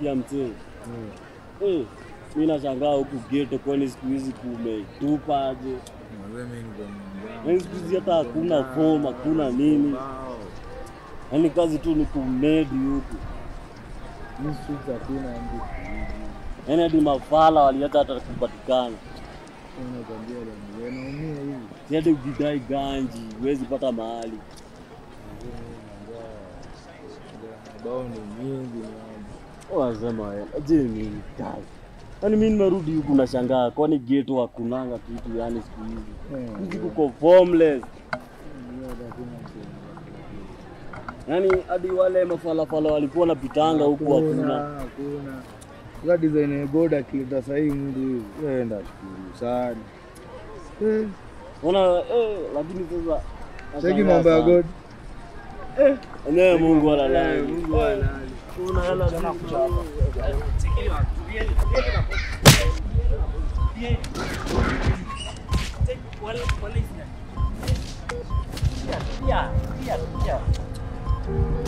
sikia mzee. Mimi nashangaa huku ghetto kwani siku hizi kumetupa aje. Mimi siku hizi hata hakuna form, hakuna nini. Yaani kazi tu ni kumedi huku. Mimi sisi hakuna mtu. Yaani hadi mafala waliacha hata kupatikana. Unakwambia leo naumia hivi. Hadi ukidai ganji huwezi pata mahali. Bao ni nyingi na wasema je ni kazi. Yaani mimi nimerudi huku nashangaa kwani ghetto hakunanga kitu yani siku hizi. Hizi kuko formless. Yaani hadi wale mafala walikuwa napitanga huku hakuna. Kwa design boda kileta sahihi mtu hivi. Nenda shukuru sana. Ona lakini sasa cheki mambo ya God. Mungu analali. Mungu analali. Unaona sana kuchapa. Sikili watu. Take wale is that? Yeah.